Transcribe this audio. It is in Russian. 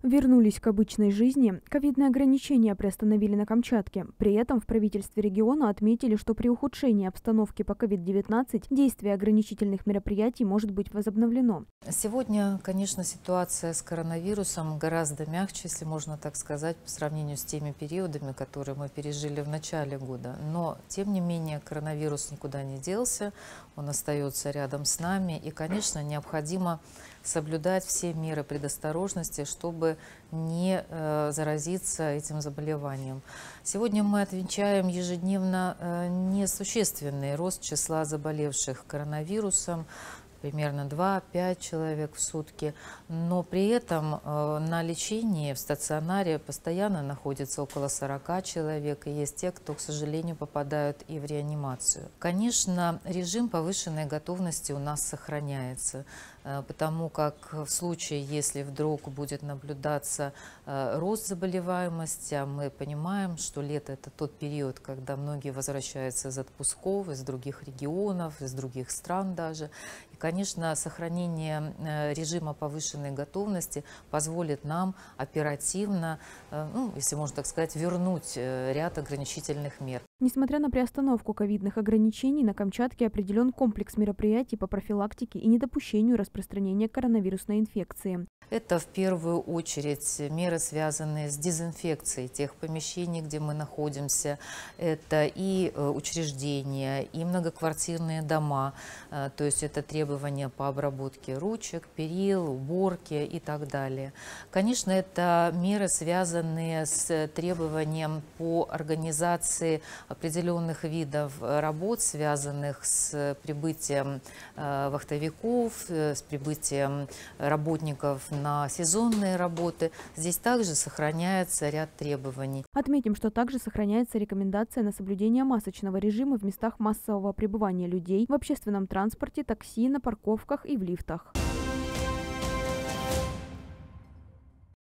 Вернулись к обычной жизни. Ковидные ограничения приостановили на Камчатке. При этом в правительстве региона отметили, что при ухудшении обстановки по COVID-19 действие ограничительных мероприятий может быть возобновлено. Сегодня, конечно, ситуация с коронавирусом гораздо мягче, если можно так сказать, по сравнению с теми периодами, которые мы пережили в начале года. Но, тем не менее, коронавирус никуда не делся, он остается рядом с нами. И, конечно, необходимо соблюдать все меры предосторожности, чтобы не заразиться этим заболеванием. Сегодня мы отмечаем ежедневно несущественный рост числа заболевших коронавирусом, примерно 2-5 человек в сутки, но при этом на лечении в стационаре постоянно находится около 40 человек, и есть те, кто, к сожалению, попадают и в реанимацию. Конечно, режим повышенной готовности у нас сохраняется, потому как в случае, если вдруг будет наблюдаться рост заболеваемости, а мы понимаем, что лето – это тот период, когда многие возвращаются из отпусков, из других регионов, из других стран даже. И, конечно, сохранение режима повышенной готовности позволит нам оперативно, если можно так сказать, вернуть ряд ограничительных мер. Несмотря на приостановку ковидных ограничений, на Камчатке определен комплекс мероприятий по профилактике и недопущению распространения коронавирусной инфекции. Это в первую очередь меры, связанные с дезинфекцией тех помещений, где мы находимся. Это и учреждения, и многоквартирные дома, то есть это требования по обработке ручек, перил, уборке и так далее. Конечно, это меры, связанные с требованием по организации определенных видов работ, связанных с прибытием вахтовиков, с прибытием работников на сезонные работы. Здесь также сохраняется ряд требований. Отметим, что также сохраняется рекомендация на соблюдение масочного режима в местах массового пребывания людей, в общественном транспорте, такси, на парковках и в лифтах.